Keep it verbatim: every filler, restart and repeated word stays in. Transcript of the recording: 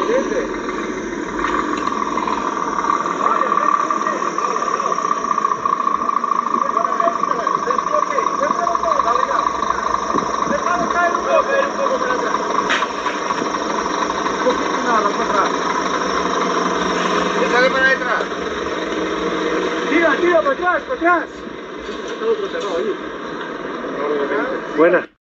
Déjale para detrás. Tira, tira, para atrás, para atrás. Buena.